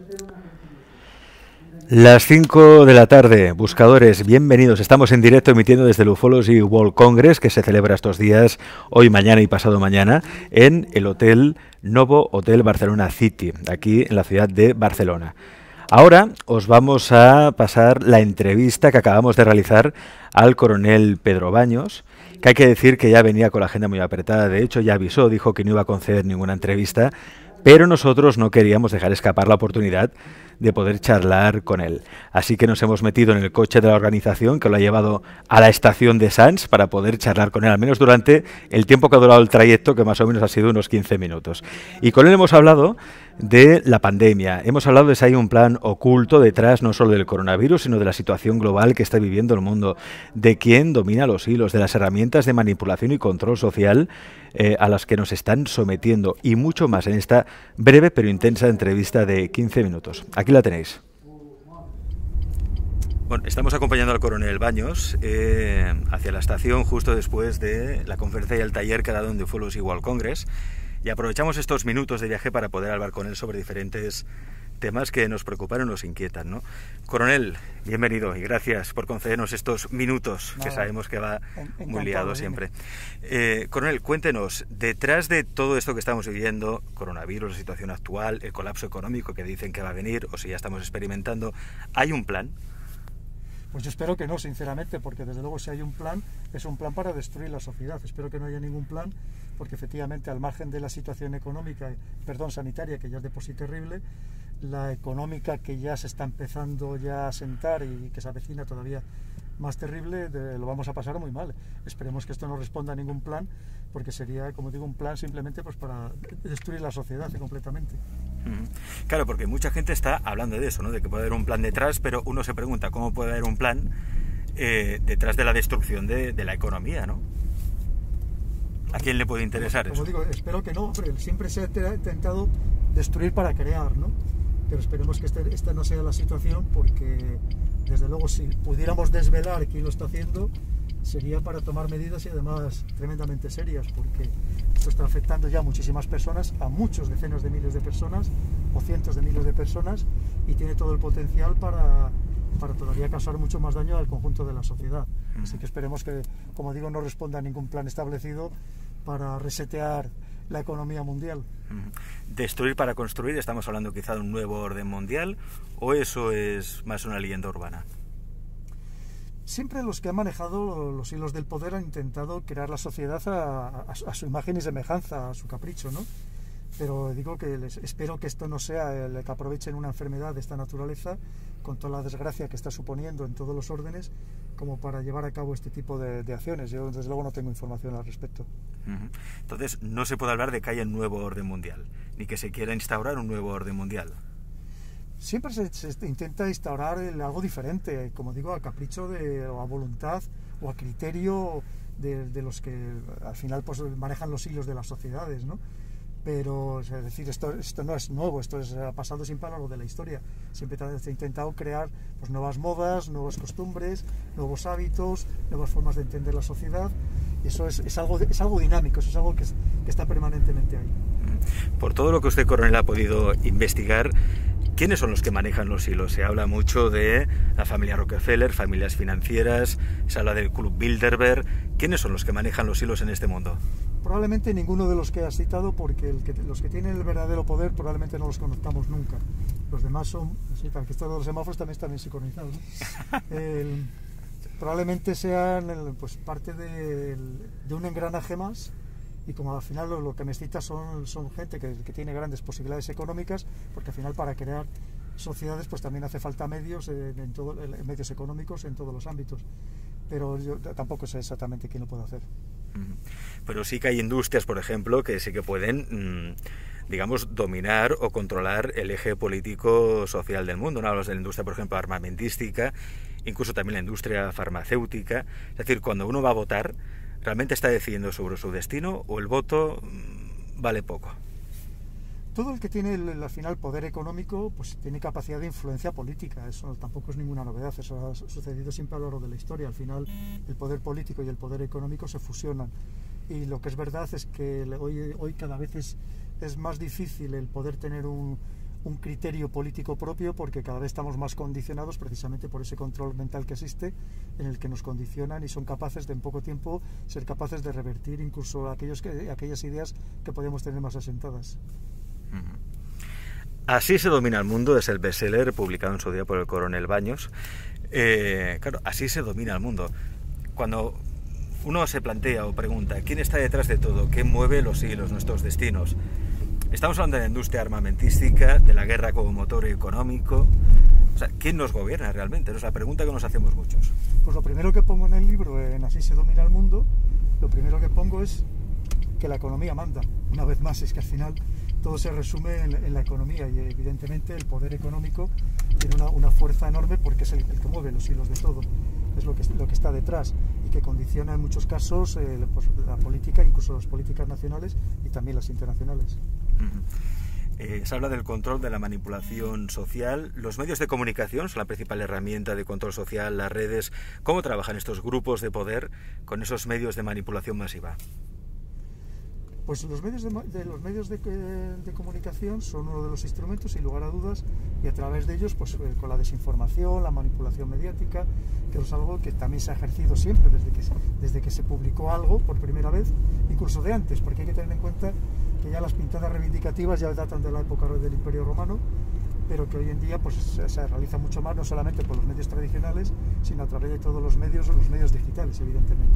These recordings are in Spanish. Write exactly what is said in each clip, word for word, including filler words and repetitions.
Las cinco de la tarde, buscadores, bienvenidos. Estamos en directo emitiendo desde el Ufology World Congress, que se celebra estos días, hoy, mañana y pasado mañana, en el Hotel Novo Hotel Barcelona City, aquí en la ciudad de Barcelona. Ahora os vamos a pasar la entrevista que acabamos de realizar al coronel Pedro Baños, que hay que decir que ya venía con la agenda muy apretada. De hecho, ya avisó, dijo que no iba a conceder ninguna entrevista, pero nosotros no queríamos dejar escapar la oportunidad de poder charlar con él. Así que nos hemos metido en el coche de la organización que lo ha llevado a la estación de Sants para poder charlar con él, al menos durante el tiempo que ha durado el trayecto, que más o menos ha sido unos quince minutos. Y con él hemos hablado de la pandemia. Hemos hablado de si hay un plan oculto detrás no solo del coronavirus, sino de la situación global que está viviendo el mundo, de quién domina los hilos, de las herramientas de manipulación y control social eh, a las que nos están sometiendo, y mucho más en esta breve pero intensa entrevista de quince minutos. Aquí la tenéis. Bueno, estamos acompañando al coronel Baños eh, hacia la estación justo después de la conferencia y el taller que ha dado en The Ufology World Congress, y aprovechamos estos minutos de viaje para poder hablar con él sobre diferentes temas que nos preocupan o nos inquietan, ¿no? Coronel, bienvenido y gracias por concedernos estos minutos. Nada, que sabemos que va muy liado siempre. Eh, coronel, cuéntenos, detrás de todo esto que estamos viviendo, coronavirus, la situación actual, el colapso económico que dicen que va a venir, o si ya estamos experimentando, ¿hay un plan? Pues yo espero que no, sinceramente, porque desde luego si hay un plan, es un plan para destruir la sociedad. Espero que no haya ningún plan, porque efectivamente al margen de la situación económica, perdón, sanitaria, que ya es de por sí terrible, la económica que ya se está empezando ya a sentar y que se avecina todavía más terrible, de, lo vamos a pasar muy mal. Esperemos que esto no responda a ningún plan, porque sería, como digo, un plan simplemente pues para destruir la sociedad completamente. Claro, porque mucha gente está hablando de eso, ¿no? De que puede haber un plan detrás, pero uno se pregunta cómo puede haber un plan eh, detrás de la destrucción de, de la economía, ¿no? ¿A quién le puede interesar como, eso? Como digo, espero que no, hombre, siempre se ha intentado destruir para crear, ¿no? Pero esperemos que este, esta no sea la situación, porque desde luego si pudiéramos desvelar quién lo está haciendo, sería para tomar medidas y además tremendamente serias, porque esto está afectando ya a muchísimas personas, a muchos decenas de miles de personas o cientos de miles de personas, y tiene todo el potencial para, para todavía causar mucho más daño al conjunto de la sociedad. Así que esperemos que, como digo, no responda a ningún plan establecido para resetear la economía mundial. ¿Destruir para construir? ¿Estamos hablando quizá de un nuevo orden mundial o eso es más una leyenda urbana? Siempre los que han manejado los hilos del poder han intentado crear la sociedad a, a, a su imagen y semejanza, a su capricho, ¿no? Pero digo que les, espero que esto no sea el que aprovechen una enfermedad de esta naturaleza, con toda la desgracia que está suponiendo en todos los órdenes, como para llevar a cabo este tipo de, de acciones. Yo desde luego no tengo información al respecto. Entonces no se puede hablar de que haya un nuevo orden mundial, ni que se quiera instaurar un nuevo orden mundial. Siempre se, se intenta instaurar el, algo diferente, como digo, a capricho de, o a voluntad o a criterio de, de los que al final pues, manejan los hilos de las sociedades, ¿no? Pero es decir, esto, esto no es nuevo, esto es, ha pasado siempre a lo largo de la historia. Siempre se ha intentado crear pues, nuevas modas, nuevas costumbres, nuevos hábitos, nuevas formas de entender la sociedad. Y eso es, es, algo, es algo dinámico, eso es algo que, es, que está permanentemente ahí. Por todo lo que usted, coronel, ha podido investigar, ¿quiénes son los que manejan los hilos? Se habla mucho de la familia Rockefeller, familias financieras, se habla del Club Bilderberg. ¿Quiénes son los que manejan los hilos en este mundo? Probablemente ninguno de los que has citado, porque el que, los que tienen el verdadero poder probablemente no los conozcamos nunca. Los demás son, así, tal que estos de los semáforos también están bien sincronizados, ¿no? el, probablemente sean el, pues, parte de, de un engranaje más, y como al final lo, lo que me citas son, son gente que, que tiene grandes posibilidades económicas, porque al final para crear sociedades pues también hace falta medios, en, en todo, en medios económicos en todos los ámbitos, pero yo tampoco sé exactamente quién lo puede hacer. Pero sí que hay industrias, por ejemplo, que sí que pueden, digamos, dominar o controlar el eje político social del mundo, ¿no? Hablas de la industria, por ejemplo, armamentística, incluso también la industria farmacéutica. Es decir, cuando uno va a votar, ¿realmente está decidiendo sobre su destino o el voto vale poco? Todo el que tiene el, al final poder económico pues tiene capacidad de influencia política. Eso tampoco es ninguna novedad, eso ha sucedido siempre a lo largo de la historia. Al final el poder político y el poder económico se fusionan, y lo que es verdad es que hoy, hoy cada vez es, es más difícil el poder tener un, un criterio político propio, porque cada vez estamos más condicionados precisamente por ese control mental que existe, en el que nos condicionan y son capaces de en poco tiempo ser capaces de revertir incluso aquellos que, aquellas ideas que podemos tener más asentadas. Así se domina el mundo es el bestseller publicado en su día por el coronel Baños. Eh, claro, así se domina el mundo. Cuando uno se plantea o pregunta quién está detrás de todo, qué mueve los hilos, nuestros destinos, estamos hablando de la industria armamentística, de la guerra como motor económico. O sea, ¿quién nos gobierna realmente? Es la pregunta que nos hacemos muchos. Pues lo primero que pongo en el libro, en Así se domina el mundo, lo primero que pongo es que la economía manda. Una vez más, es que al final todo se resume en, en la economía, y evidentemente el poder económico tiene una, una fuerza enorme, porque es el, el que mueve los hilos de todo, es lo que, lo que está detrás, y que condiciona en muchos casos eh, pues, la política, incluso las políticas nacionales y también las internacionales. Uh-huh. eh, se habla del control de la manipulación social. Los medios de comunicación son la principal herramienta de control social, las redes. ¿Cómo trabajan estos grupos de poder con esos medios de manipulación masiva? Pues los medios, de, de, los medios de, de comunicación son uno de los instrumentos, sin lugar a dudas, y a través de ellos, pues con la desinformación, la manipulación mediática, que es algo que también se ha ejercido siempre desde que, desde que se publicó algo por primera vez, incluso de antes, porque hay que tener en cuenta que ya las pintadas reivindicativas ya datan de la época del Imperio Romano, pero que hoy en día pues se, se realiza mucho más, no solamente por los medios tradicionales, sino a través de todos los medios, los medios digitales, evidentemente.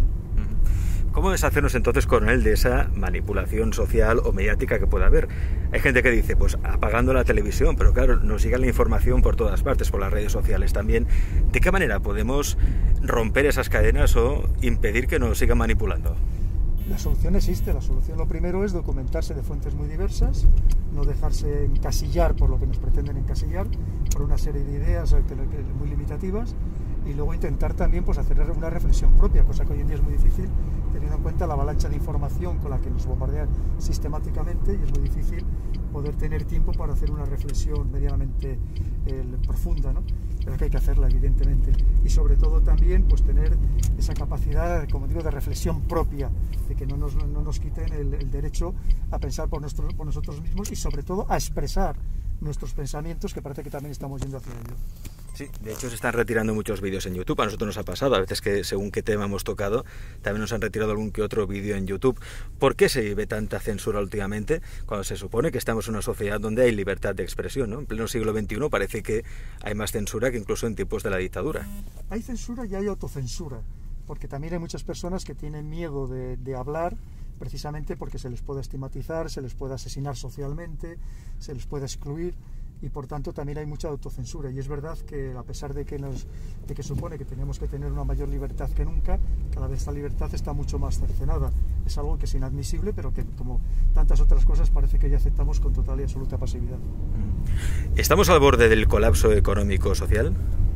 ¿Cómo deshacernos entonces, coronel, de esa manipulación social o mediática que pueda haber? Hay gente que dice, pues apagando la televisión, pero claro, nos llega la información por todas partes, por las redes sociales también. ¿De qué manera podemos romper esas cadenas o impedir que nos sigan manipulando? La solución existe. La solución, lo primero, es documentarse de fuentes muy diversas, no dejarse encasillar por lo que nos pretenden encasillar, por una serie de ideas muy limitativas, y luego intentar también pues hacer una reflexión propia, cosa que hoy en día es muy difícil, teniendo en cuenta la avalancha de información con la que nos bombardean sistemáticamente, y es muy difícil poder tener tiempo para hacer una reflexión medianamente eh, profunda, ¿no? Pero que hay que hacerla, evidentemente, y sobre todo también pues tener esa capacidad, como digo, de reflexión propia, de que no nos, no nos quiten el, el derecho a pensar por, nuestro, por nosotros mismos, y sobre todo a expresar nuestros pensamientos, que parece que también estamos yendo hacia ello. Sí, de hecho se están retirando muchos vídeos en YouTube. A nosotros nos ha pasado, a veces que según qué tema hemos tocado, también nos han retirado algún que otro vídeo en YouTube. ¿Por qué se ve tanta censura últimamente cuando se supone que estamos en una sociedad donde hay libertad de expresión, ¿no? En pleno siglo veintiuno parece que hay más censura que incluso en tiempos de la dictadura. Hay censura y hay autocensura, porque también hay muchas personas que tienen miedo de, de hablar, precisamente porque se les puede estigmatizar, se les puede asesinar socialmente, se les puede excluir, y por tanto también hay mucha autocensura. Y es verdad que, a pesar de que, nos, de que supone que tenemos que tener una mayor libertad que nunca, cada vez esta libertad está mucho más cercenada. Es algo que es inadmisible, pero que, como tantas otras cosas, parece que ya aceptamos con total y absoluta pasividad. ¿Estamos al borde del colapso económico-social?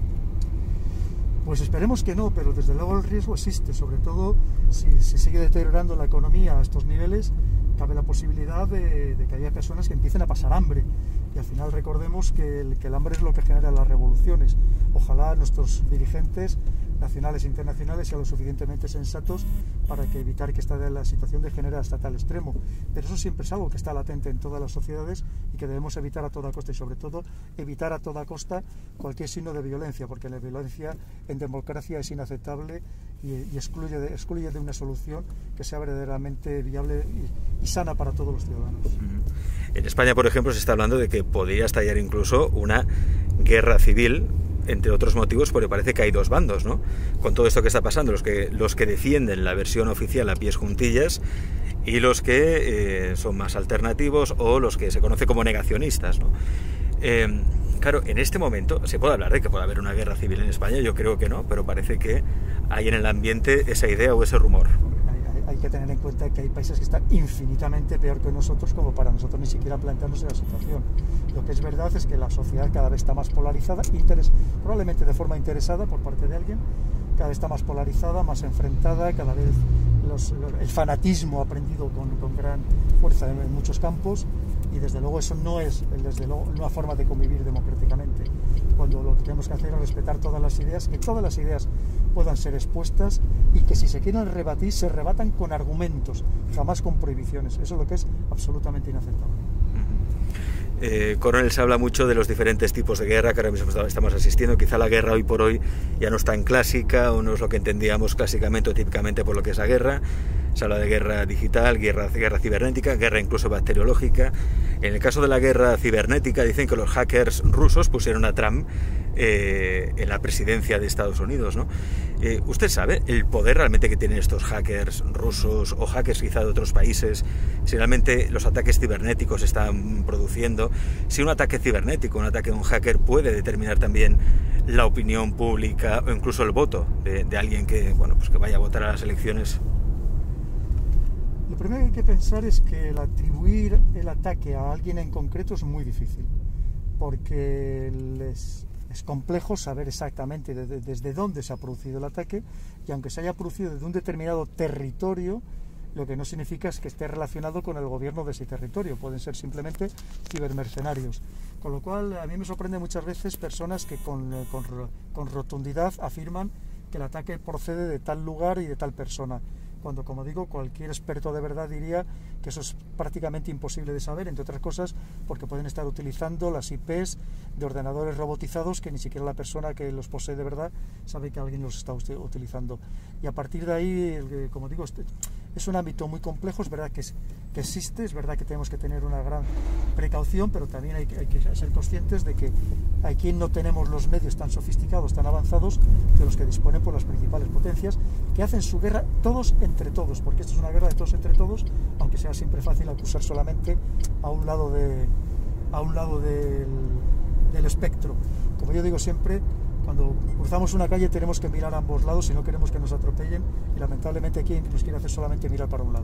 Pues esperemos que no, pero desde luego el riesgo existe, sobre todo si se sigue deteriorando la economía a estos niveles. Cabe la posibilidad de, de que haya personas que empiecen a pasar hambre, y al final recordemos que el, que el hambre es lo que genera las revoluciones. Ojalá nuestros dirigentes nacionales e internacionales sean lo suficientemente sensatos para que evitar que esta la situación degenere hasta tal extremo, pero eso siempre es algo que está latente en todas las sociedades y que debemos evitar a toda costa, y sobre todo evitar a toda costa cualquier signo de violencia, porque la violencia en democracia es inaceptable y, y excluye, de, excluye de una solución que sea verdaderamente viable y, y sana para todos los ciudadanos. En España, por ejemplo, se está hablando de que podría estallar incluso una guerra civil, entre otros motivos, porque parece que hay dos bandos, ¿no? Con todo esto que está pasando, los que, los que defienden la versión oficial a pies juntillas y los que eh, son más alternativos, o los que se conoce como negacionistas, ¿no? Eh, claro, en este momento se puede hablar de que puede haber una guerra civil en España. Yo creo que no, pero parece que hay en el ambiente esa idea o ese rumor. Hay que tener en cuenta que hay países que están infinitamente peor que nosotros, como para nosotros ni siquiera plantearnos la situación. Lo que es verdad es que la sociedad cada vez está más polarizada, interes, probablemente de forma interesada por parte de alguien, cada vez está más polarizada, más enfrentada, cada vez los, el fanatismo ha aprendido con, con gran fuerza en, en muchos campos, y desde luego eso no es desde luego una forma de convivir democráticamente, cuando lo que tenemos que hacer es respetar todas las ideas, que todas las ideas puedan ser expuestas, y que si se quieren rebatir, se rebatan con argumentos, jamás con prohibiciones. Eso es lo que es absolutamente inaceptable. Eh, Coronel, se habla mucho de los diferentes tipos de guerra que ahora mismo estamos asistiendo. Quizá la guerra hoy por hoy ya no es tan clásica o no es lo que entendíamos clásicamente o típicamente por lo que es la guerra. Se habla de guerra digital, guerra, guerra cibernética, guerra incluso bacteriológica. En el caso de la guerra cibernética dicen que los hackers rusos pusieron a Trump eh, en la presidencia de Estados Unidos, ¿no? Eh, ¿Usted sabe el poder realmente que tienen estos hackers rusos o hackers quizá de otros países? Si realmente los ataques cibernéticos se están produciendo, si un ataque cibernético, un ataque de un hacker puede determinar también la opinión pública o incluso el voto de, de alguien que, bueno, pues que vaya a votar a las elecciones. Lo primero que hay que pensar es que el atribuir el ataque a alguien en concreto es muy difícil, porque les, es complejo saber exactamente desde, desde dónde se ha producido el ataque, y aunque se haya producido desde un determinado territorio, lo que no significa es que esté relacionado con el gobierno de ese territorio, pueden ser simplemente cibermercenarios. Con lo cual, a mí me sorprende muchas veces personas que con, con, con rotundidad afirman que el ataque procede de tal lugar y de tal persona, cuando, como digo, cualquier experto de verdad diría que eso es prácticamente imposible de saber, entre otras cosas porque pueden estar utilizando las I Pes de ordenadores robotizados que ni siquiera la persona que los posee de verdad sabe que alguien los está utilizando. Y a partir de ahí, como digo, es un ámbito muy complejo, es verdad que, es, que existe, es verdad que tenemos que tener una gran precaución, pero también hay, hay que ser conscientes de que aquí no tenemos los medios tan sofisticados, tan avanzados, de los que disponen por las principales potencias, que hacen su guerra todos entre todos, porque esto es una guerra de todos entre todos, aunque sea siempre fácil acusar solamente a un lado, de, a un lado del, del espectro. Como yo digo siempre, cuando cruzamos una calle tenemos que mirar a ambos lados si no queremos que nos atropellen, y lamentablemente aquí nos quiere hacer solamente mirar para un lado.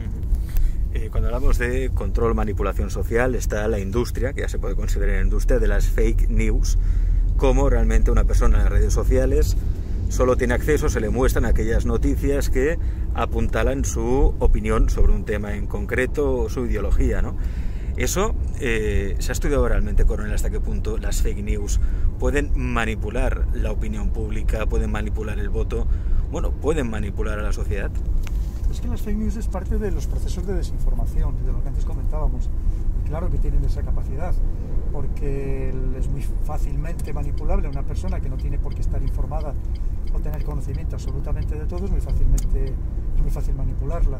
Uh-huh. eh, cuando hablamos de control, manipulación social, está la industria, que ya se puede considerar industria, de las fake news, como realmente una persona en las redes sociales solo tiene acceso, se le muestran aquellas noticias que apuntalan su opinión sobre un tema en concreto o su ideología, ¿no? Eso, eh, ¿se ha estudiado realmente, Coronel, hasta qué punto las fake news pueden manipular la opinión pública, pueden manipular el voto, bueno, pueden manipular a la sociedad? Es que las fake news es parte de los procesos de desinformación, de lo que antes comentábamos, y claro que tienen esa capacidad, porque es muy fácilmente manipulable. Una persona que no tiene por qué estar informada o tener conocimiento absolutamente de todo, es muy fácilmente, es muy fácil manipularla,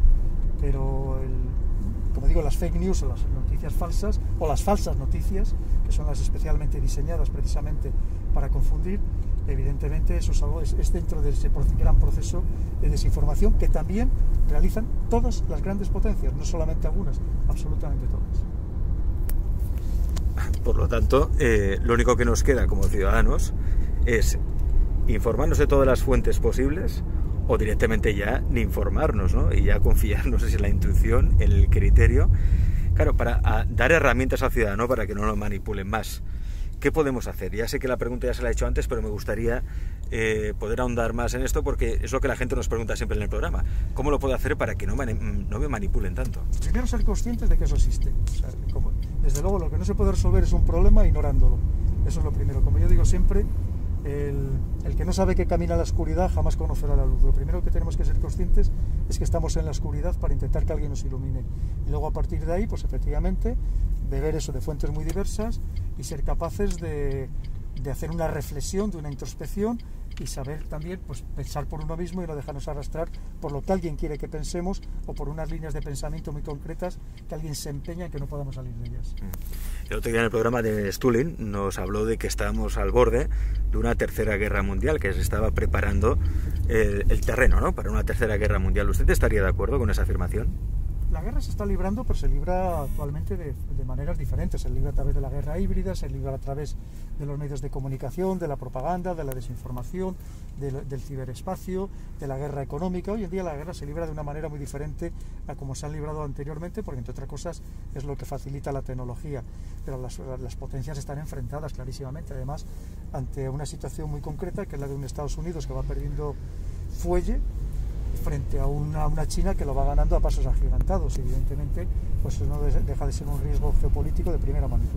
pero el, como digo, las fake news o las noticias falsas, o las falsas noticias, que son las especialmente diseñadas precisamente para confundir, evidentemente eso es algo, es, es dentro de ese gran proceso de desinformación que también realizan todas las grandes potencias, no solamente algunas, absolutamente todas. Por lo tanto, eh, lo único que nos queda como ciudadanos es informarnos de todas las fuentes posibles, o directamente ya ni informarnos, ¿no? Y ya confiar, no sé si en la intuición, en el criterio, claro, para a, dar herramientas al ciudadano para que no lo manipulen más. ¿Qué podemos hacer? Ya sé que la pregunta ya se la he hecho antes, pero me gustaría eh, poder ahondar más en esto, porque es lo que la gente nos pregunta siempre en el programa. ¿Cómo lo puedo hacer para que no, no me manipulen tanto? Primero, ser conscientes de que eso existe. O sea, como, desde luego, lo que no se puede resolver es un problema ignorándolo. Eso es lo primero. Como yo digo siempre, el, el que no sabe que camina en la oscuridad jamás conocerá la luz. Lo primero que tenemos que ser conscientes es que estamos en la oscuridad para intentar que alguien nos ilumine. Y luego, a partir de ahí, pues efectivamente, beber eso de fuentes muy diversas y ser capaces de, de hacer una reflexión, de una introspección, y saber también, pues, pensar por uno mismo y no dejarnos arrastrar por lo que alguien quiere que pensemos o por unas líneas de pensamiento muy concretas que alguien se empeña en que no podamos salir de ellas. El otro día en el programa de Stulin nos habló de que estábamos al borde de una tercera guerra mundial, que se estaba preparando el, el terreno, ¿no?, para una tercera guerra mundial. ¿Usted estaría de acuerdo con esa afirmación? La guerra se está librando, pero se libra actualmente de, de maneras diferentes. Se libra a través de la guerra híbrida, se libra a través de los medios de comunicación, de la propaganda, de la desinformación, de, del ciberespacio, de la guerra económica. Hoy en día la guerra se libra de una manera muy diferente a como se han librado anteriormente, porque entre otras cosas es lo que facilita la tecnología. Pero las, las potencias están enfrentadas clarísimamente, además, ante una situación muy concreta, que es la de un Estados Unidos que va perdiendo fuelle frente a una, una China que lo va ganando a pasos agigantados. Evidentemente, pues eso no deja de ser un riesgo geopolítico de primera magnitud.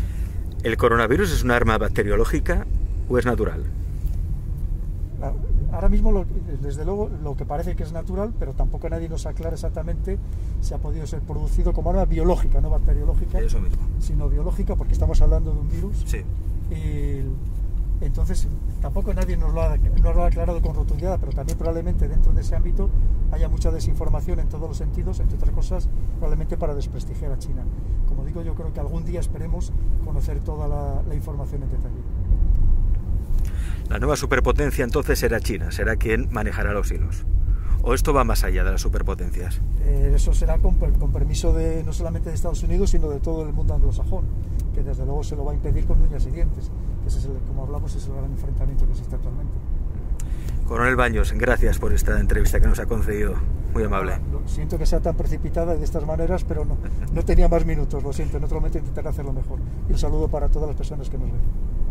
¿El coronavirus es un arma bacteriológica o es natural? ahora mismo, lo, desde luego, lo que parece que es natural, pero tampoco nadie nos aclara exactamente si ha podido ser producido como arma biológica, no bacteriológica, Eso mismo. sino biológica, porque estamos hablando de un virus. Sí. Y entonces tampoco nadie nos lo, ha, nos lo ha aclarado con rotundidad, pero también probablemente dentro de ese ámbito haya mucha desinformación en todos los sentidos, entre otras cosas probablemente para desprestigiar a China. Como digo, yo creo que algún día esperemos conocer toda la, la información en detalle. La nueva superpotencia entonces será China, será quien manejará los hilos. ¿O esto va más allá de las superpotencias? Eh, eso será con, con permiso de no solamente de Estados Unidos, sino de todo el mundo anglosajón, que desde luego se lo va a impedir con uñas y dientes. Ese es el, como hablamos, es el gran enfrentamiento que existe actualmente. Coronel Baños, gracias por esta entrevista que nos ha concedido. Muy amable. Lo siento que sea tan precipitada y de estas maneras, pero no, no tenía más minutos, lo siento. En otro momento intentaré hacerlo mejor. Y un saludo para todas las personas que nos ven.